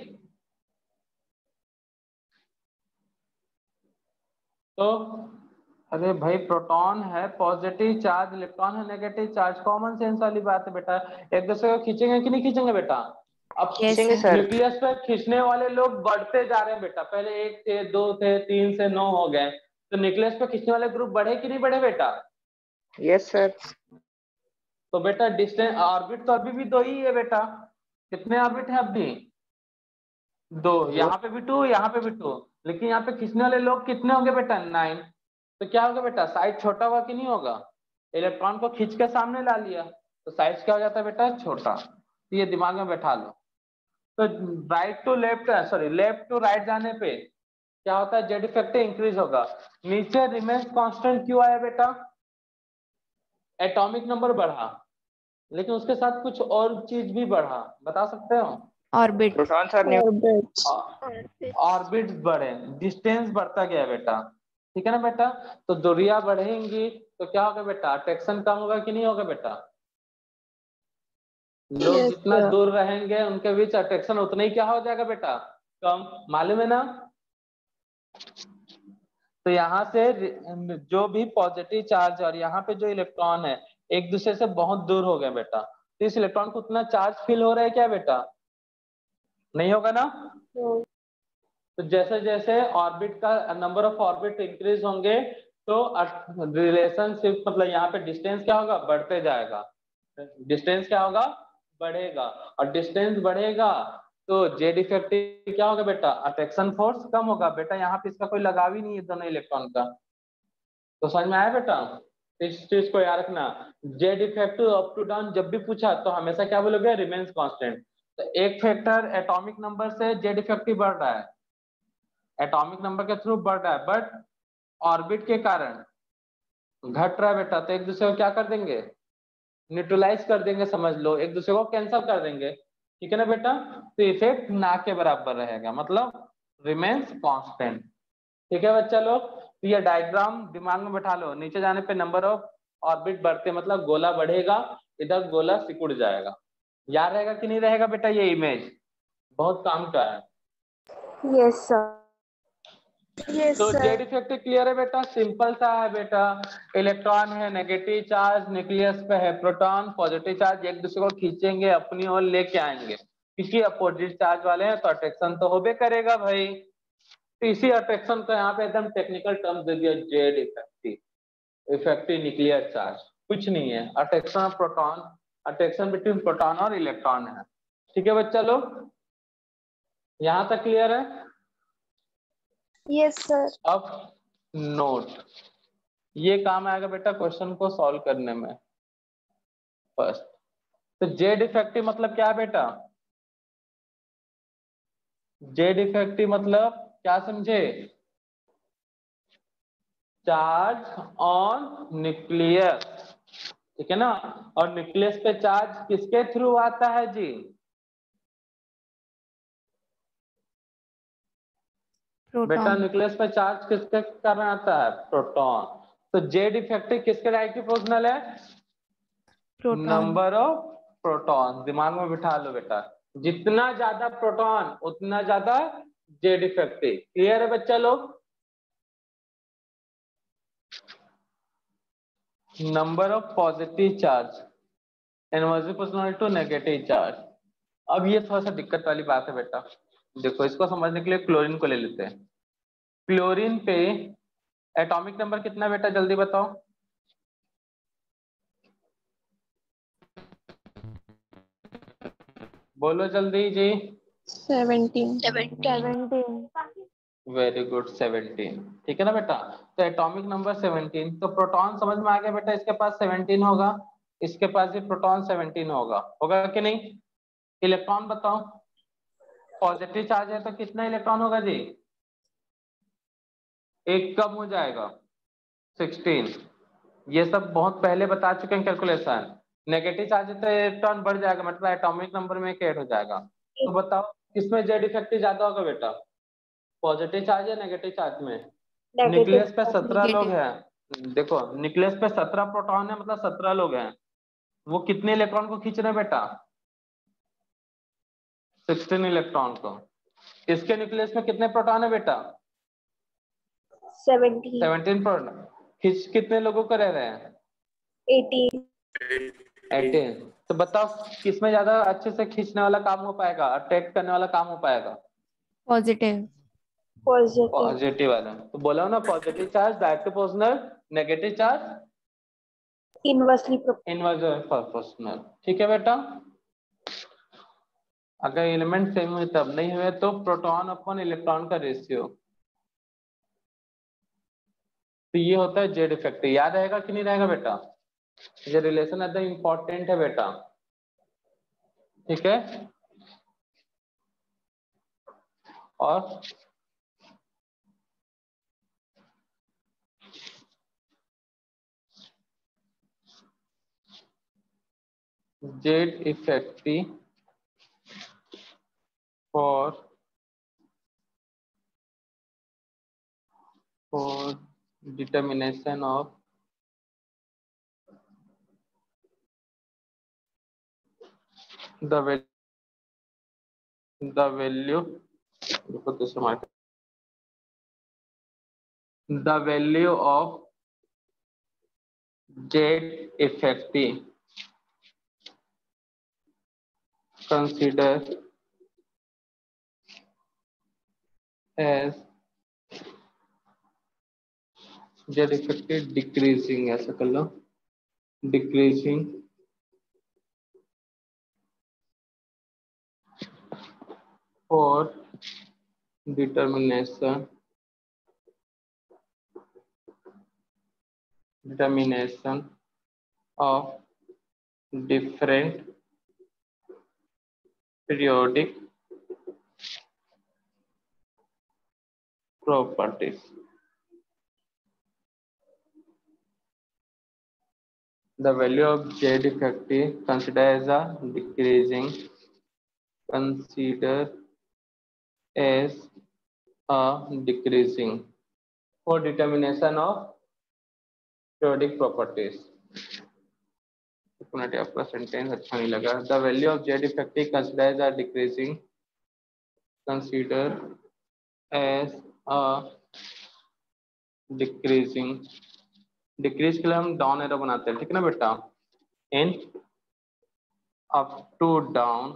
Speaker 1: तो अरे भाई प्रोटॉन है पॉजिटिव चार्ज, इलेक्ट्रॉन है नेगेटिव चार्ज, कॉमन सेंस वाली बात है बेटा, एक दूसरे को खींचेंगे कि नहीं खींचेंगे बेटा? अब
Speaker 6: Yes,
Speaker 3: खींचेंगे
Speaker 6: sir.
Speaker 3: सर।
Speaker 1: न्यूक्लियस पे खींचने वाले लोग बढ़ते जा रहे हैं बेटा, पहले एक थे, दो थे, तीन से नौ हो गए, तो न्यूक्लियस पे खींचने वाले ग्रुप बढ़े कि नहीं बढ़े बेटा?
Speaker 3: Yes sir.
Speaker 1: तो बेटा डिस्टेंस ऑर्बिट तो अभी भी दो ही है बेटा, कितने ऑर्बिट है अभी? दो। यहाँ पे भी टू, यहाँ पे भी टू, लेकिन यहाँ पे खींचने वाले लोग कितने होंगे बेटा? नाइन। तो क्या होगा बेटा? साइज छोटा होगा कि नहीं होगा? इलेक्ट्रॉन को खींच के सामने ला लिया तो साइज क्या हो जाता है बेटा? छोटा। तो ये दिमाग में बैठा लो। तो right to left, sorry left to right जाने पे क्या होता है? जेड इफेक्ट इंक्रीज होगा। नीचे रिमेन्स कांस्टेंट क्यों आया बेटा? एटॉमिक नंबर बढ़ा, लेकिन उसके साथ कुछ और चीज भी बढ़ा, बता सकते हो?
Speaker 6: Orbit.
Speaker 3: Proton sir new
Speaker 6: orbits.
Speaker 1: Orbits बढ़े, डिस्टेंस बढ़ता गया बेटा, ठीक है ना बेटा? तो दूरियां बढ़ेंगी तो क्या होगा बेटा? अट्रैक्शन कम होगा कि नहीं होगा बेटा? लोग
Speaker 6: Yes,
Speaker 1: जितना
Speaker 6: sir.
Speaker 1: दूर रहेंगे उनके बीच अट्रैक्शन उतना ही क्या हो जाएगा बेटा? कम। मालूम है ना? तो यहाँ से जो भी पॉजिटिव चार्ज और यहाँ पे जो इलेक्ट्रॉन है एक दूसरे से बहुत दूर हो गए बेटा, तो इस इलेक्ट्रॉन को उतना चार्ज फील हो रहा है क्या बेटा? नहीं होगा ना? तो जैसे जैसे ऑर्बिट का नंबर ऑफ ऑर्बिट इंक्रीज होंगे तो रिलेशनशिप मतलब यहाँ पे डिस्टेंस क्या होगा? बढ़ते जाएगा। डिस्टेंस क्या होगा? बढ़ेगा। और डिस्टेंस बढ़ेगा तो जेड इफेक्टिव क्या होगा बेटा? अट्रैक्शन फोर्स कम होगा बेटा। यहाँ पे इसका कोई लगाव ही नहीं है दोनों इलेक्ट्रॉन का। तो समझ में आया बेटा? इस चीज को याद रखना, Z effective up to down जब भी पूछा तो हमेशा क्या बोलोगे? Remains constant. तो एक फैक्टर एटॉमिक नंबर से जेड इफेक्टिव बढ़ रहा है, एटॉमिक नंबर के थ्रू बढ़ रहा है, बट ऑर्बिट के कारण घट रहा है बेटा। तो एक दूसरे को क्या कर देंगे? न्यूट्रलाइज कर देंगे, समझ लो, एक दूसरे को कैंसिल कर देंगे, ठीक है ना बेटा? तो इफेक्ट ना के बराबर रहेगा, मतलब रिमेन्स कांस्टेंट, ठीक है बच्चा लोग? तो ये डायग्राम दिमाग में बैठा लो, नीचे जाने पे नंबर ऑफ ऑर्बिट बढ़ते मतलब गोला बढ़ेगा, इधर गोला सिकुड़ जाएगा। याद रहेगा कि नहीं रहेगा बेटा? ये इमेज बहुत काम का है।
Speaker 2: Yes sir.
Speaker 6: Yes,
Speaker 1: तो
Speaker 6: sir.
Speaker 1: जेड इफेक्ट क्लियर है बेटा? सिंपल सा है बेटा, इलेक्ट्रॉन है नेगेटिव चार्ज, न्यूक्लियस पे है प्रोटॉन, पॉजिटिव चार्ज, एक दूसरे को खींचेंगे अपनी ओर लेके आएंगे, क्योंकि अपोजिट चार्ज वाले हैं तो अट्रैक्शन तो होबे करेगा भाई। तो इसी अट्रैक्शन को यहाँ पे एकदम टेक्निकल टर्म दे दिया, Z effective. Effective nuclear charge कुछ नहीं है, attraction of proton, attraction between proton और इलेक्ट्रॉन है, ठीक है बच्चा लोग? यहाँ तक क्लियर है?
Speaker 6: Yes, sir.
Speaker 1: अब नोट, ये काम आएगा बेटा क्वेश्चन को सॉल्व करने में। फर्स्ट तो जेड इफेक्टिव मतलब क्या है बेटा? जेड इफेक्टिव मतलब क्या समझे? चार्ज ऑन न्यूक्लियस, ठीक है ना? और न्यूक्लियस पे चार्ज किसके थ्रू आता है जी? बेटा न्यूक्लियस पे चार्ज किसके कारण आता है? प्रोटॉन। तो जेड इफेक्टिव किसके डायरेक्टली प्रोपोर्शनल है? Number of proton. दिमाग में बिठा लो बेटा, जितना ज्यादा प्रोटॉन उतना ज्यादा जेड इफेक्टिव। क्लियर है बच्चा लोग? Number of positive charge inversely proportional to negative charge. अब ये थोड़ा सा दिक्कत वाली बात है बेटा, देखो इसको समझने के लिए क्लोरीन को ले लेते हैं। क्लोरीन पे एटॉमिक नंबर कितना बेटा? जल्दी बताओ। बोलो जल्दी जी।
Speaker 6: Seventeen.
Speaker 2: Seventeen.
Speaker 1: Very good, seventeen, ठीक है ना बेटा? तो एटॉमिक नंबर सेवनटीन, तो प्रोटॉन समझ में आ गया बेटा, इसके पास सेवनटीन होगा, इसके पास भी प्रोटॉन सेवनटीन होगा, होगा कि नहीं? इलेक्ट्रॉन बताओ, पॉजिटिव चार्ज है तो कितना इलेक्ट्रॉन होगा जी? एक कम हो जाएगा सिक्सटीन। ये सब बहुत पहले बता चुके हैं कैलकुलेशन। नेगेटिव चार्ज है तो इलेक्ट्रॉन बढ़ जाएगा, मतलब एटॉमिक नंबर में एक ऐड हो जाएगा। तो बताओ किसमें जेड इफेक्टिव ज्यादा होगा बेटा, पॉजिटिव चार्ज या नेगेटिव चार्ज में? न्यूक्लियस पे सत्रह लोग हैं, देखो न्यूक्लियस पे सत्रह प्रोटॉन है, मतलब सत्रह लोग हैं। वो कितने इलेक्ट्रॉन को खींच रहे हैं बेटा? सिक्सटीन इलेक्ट्रॉन को। इसके न्यूक्लियस में कितने प्रोटॉन है बेटा?
Speaker 6: सेवेंटीन।
Speaker 1: Seventeen proton. खींच कितने लोगों को रह रहे हैं?
Speaker 6: एटीन।
Speaker 1: एटीन। तो बताओ किसमें ज्यादा अच्छे से खींचने वाला काम हो पाएगा, अट्रैक्ट करने वाला काम हो पाएगा?
Speaker 6: पॉजिटिव। पॉजिटिव।
Speaker 1: पॉजिटिव वाला। तो बोला ना, positive charge direct proportional, negative charge
Speaker 6: inversely
Speaker 1: inversely proportional. ठीक है बेटा। अगर एलिमेंट सेम हुए तब, नहीं हुए तो प्रोटॉन अपन इलेक्ट्रॉन का रेशियो। तो ये होता है जेड इफेक्ट। याद रहेगा कि नहीं रहेगा बेटा? ये रिलेशन एकदम इंपॉर्टेंट है बेटा। ठीक है। और Z effective for for determination of the value the value the value of Z effective consider as Z effective decreasing, ऐसा कर लो, decreasing for determination determination of different periodic properties. The value of Z effective consider as a decreasing consider as a decreasing for determination of periodic properties. आपका sentence अच्छा नहीं लगा। The value of Z effective consider as a decreasing consider as a decreasing decrease के लिए हम down arrow बनाते हैं, ठीक है ना बेटा? In up to down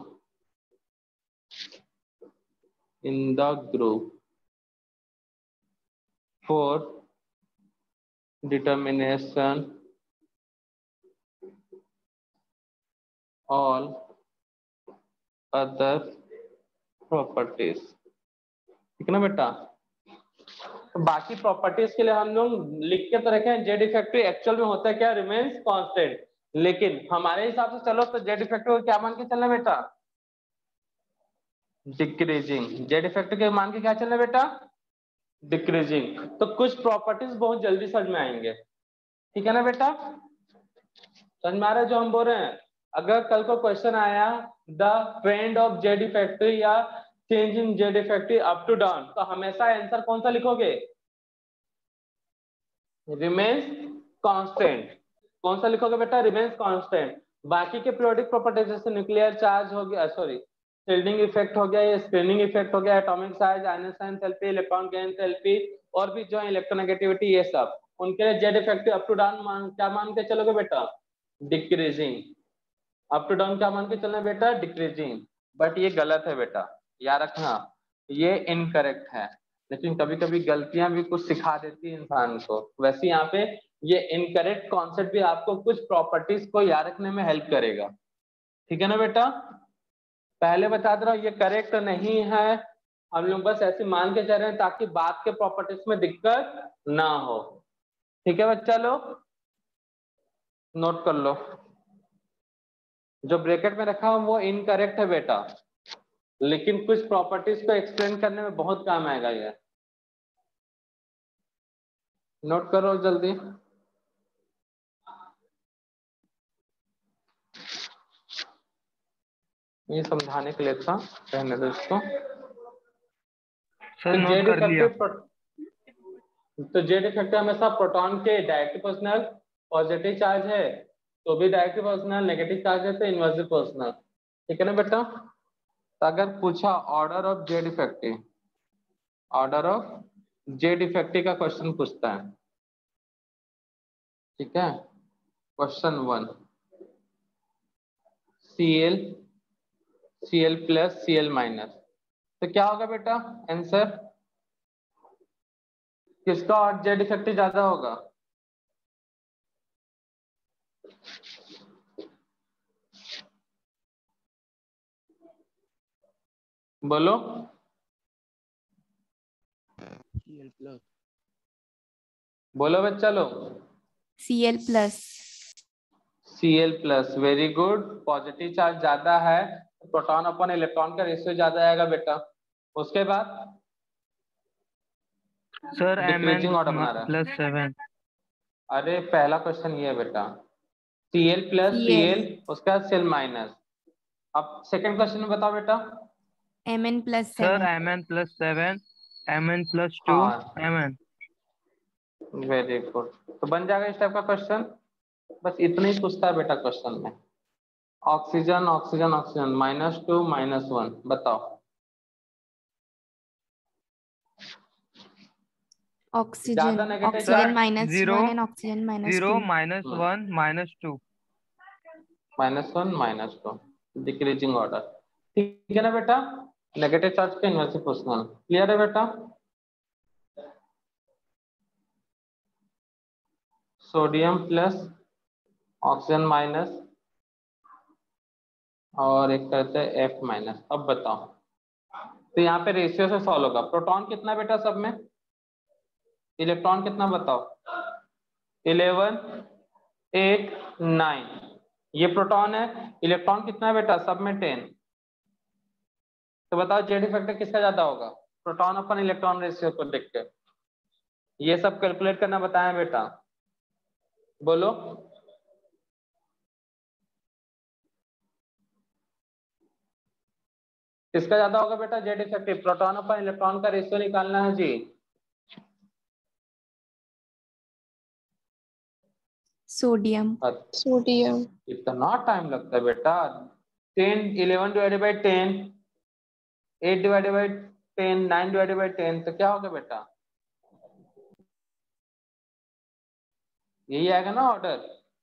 Speaker 1: in the group for determination all other properties, ठीक है ना बेटा? तो बाकी प्रॉपर्टीज के लिए हम लोग लिख के तो रखे हैं जेड इफेक्टिव, एक्चुअल में होता है क्या? Remains constant. लेकिन हमारे हिसाब से चलो तो जेड इफेक्टिव क्या मान के चलना बेटा? डिक्रीजिंग। जेड इफेक्टिव के मान के क्या चलना बेटा? डिक्रीजिंग। तो कुछ प्रॉपर्टीज बहुत जल्दी समझ में आएंगे, ठीक है ना बेटा? समझ में आ रहा है जो हम बोल रहे हैं? अगर कल को क्वेश्चन आया the trend of Z effective या change in Z effective up to down, तो हमेशा आंसर कौन सा लिखोगे? Remains constant. कौन सा लिखोगे बेटा? Remains constant. बाकी के पीरियोडिक प्रॉपर्टीज जैसे न्यूक्लियर चार्ज हो गया, सॉरी शील्डिंग इफेक्ट हो गया, या स्क्रीनिंग इफेक्ट हो गया, atomic size, ionization enthalpy, electron gain enthalpy, और भी जो है इलेक्ट्रोनेगेटिविटी, ये सब उनके लिए Z effective up to down मान क्या मान के चलोगे बेटा? डिक्रीजिंग। अप टू डाउन क्या मान के चलना बेटा? डिक्रीजिंग। बट ये गलत है बेटा, याद रखना, ये इनकरेक्ट है। लेकिन कभी कभी गलतियां भी कुछ सिखा देती है इंसान को। वैसे यहाँ पे ये इनकरेक्ट कॉन्सेप्ट भी आपको कुछ प्रॉपर्टीज को याद रखने में हेल्प करेगा, ठीक है ना बेटा? पहले बता दे रहा हूँ ये करेक्ट नहीं है, हम लोग बस ऐसे मान के चल रहे हैं ताकि बाद के प्रॉपर्टीज में दिक्कत ना हो। ठीक है बच्चा लोग, नोट कर लो। जो ब्रैकेट में रखा हूं वो इनकरेक्ट है बेटा, लेकिन कुछ प्रॉपर्टीज को एक्सप्लेन करने में बहुत काम आएगा ये, नोट करो जल्दी। ये समझाने के लिए था, रहने दो इसको।
Speaker 5: सर
Speaker 1: तो
Speaker 5: नोट
Speaker 1: जेड
Speaker 5: कर लिया।
Speaker 1: इफेक्टिव तो जेड इफेक्टिव हमेशा प्रोटॉन के डायरेक्ट पर्सनल पॉजिटिव चार्ज है तो भी डायरेक्ट पर्सनल, नेगेटिव चार्ज है तो इनवर्सिव पर्सनल, ठीक है ना बेटा। तो अगर पूछा order of Z effective, order of Z effective का क्वेश्चन पूछता है, ठीक है। Question one, C L C L plus C L minus, तो क्या होगा बेटा आंसर, किसका और जेड इफेक्टिव ज्यादा होगा? बोलो। बोलो बच्चा लोग।
Speaker 6: C L plus.
Speaker 1: C L plus, very good. Positive charge ज्यादा है तो प्रोटॉन अपन इलेक्ट्रॉन का रेशियो ज्यादा आएगा बेटा। उसके बाद
Speaker 5: sir M N
Speaker 1: decreasing order बना रहा है।
Speaker 5: Plus seven.
Speaker 1: अरे पहला क्वेश्चन ये है बेटा, C L plus C L, उसके बाद सी एल माइनस। अब सेकंड क्वेश्चन में बताओ बेटा।
Speaker 6: M N plus
Speaker 5: sir
Speaker 6: seven.
Speaker 5: M N plus seven, M N plus two,
Speaker 1: हाँ
Speaker 5: एम एन।
Speaker 1: वेरी गुड, तो बन जाएगा इस टाइप का क्वेश्चन। बस इतना ही पूछता है बेटा क्वेश्चन में। Oxygen oxygen oxygen minus two minus one, बताओ।
Speaker 6: ऑक्सीजन
Speaker 1: ज्यादा negative
Speaker 6: oxygen
Speaker 1: charge,
Speaker 6: minus
Speaker 5: zero
Speaker 6: one and oxygen minus
Speaker 5: zero
Speaker 6: two.
Speaker 5: Minus one minus two.
Speaker 1: Minus one minus two, decreasing order, ठीक है ना बेटा। नेगेटिव चार्ज का इनवर्सिव personal, clear है बेटा। Sodium plus oxygen minus और एक करते हैं एफ माइनस। अब बताओ, तो यहाँ पे रेशियो से सॉल्व होगा। प्रोटॉन कितना बेटा सब में, इलेक्ट्रॉन कितना बताओ? इलेवन एट नाइन, ये प्रोटॉन है। इलेक्ट्रॉन कितना है बेटा सब में? टेन। तो बताओ जेड इफेक्टिव किसका ज्यादा होगा? प्रोटॉन अपन इलेक्ट्रॉन रेशियो को देख के ये सब कैलकुलेट करना बताया बेटा, बोलो। किसका ज्यादा होगा बेटा जेड इफेक्टिव? प्रोटॉन अपन इलेक्ट्रॉन का रेशियो निकालना है जी।
Speaker 6: सोडियम।
Speaker 2: सोडियम।
Speaker 1: इतना टाइम लगता है बेटा? Ten, eleven divided by ten, eight divided by ten, nine divided by ten, तो क्या होगा बेटा? यही आएगा ना ऑर्डर।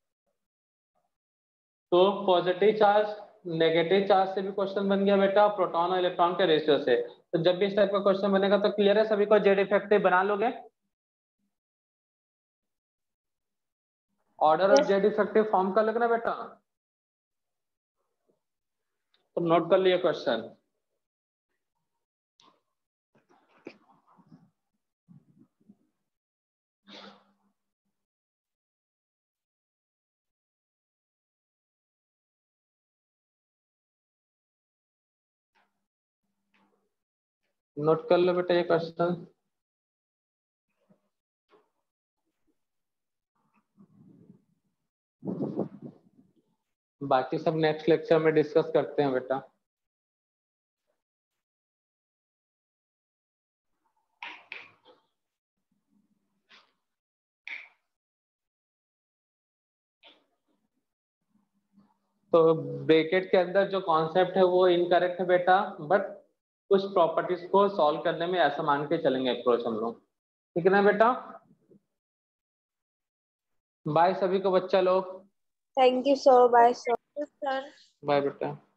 Speaker 1: तो पॉजिटिव चार्ज नेगेटिव चार्ज से भी क्वेश्चन बन गया बेटा, प्रोटॉन और इलेक्ट्रॉन के रेशियो से। तो जब भी इस टाइप का क्वेश्चन बनेगा तो क्लियर है सभी को, जेड इफेक्टिव बना लोगे। Order of Z effective form कर लोगे ना बेटा, तो नोट कर लिए क्वेश्चन। नोट कर लो बेटा ये क्वेश्चन। बाकी सब नेक्स्ट लेक्चर में डिस्कस करते हैं बेटा। तो ब्रैकेट के अंदर जो कॉन्सेप्ट है वो इनकरेक्ट है बेटा, बट कुछ प्रॉपर्टीज को सॉल्व करने में ऐसा मान के चलेंगे अप्रोच हम लोग, ठीक है ना बेटा। बाय सभी को बच्चा लोग।
Speaker 6: Thank you sir. Bye sir.
Speaker 1: Bye बेटा।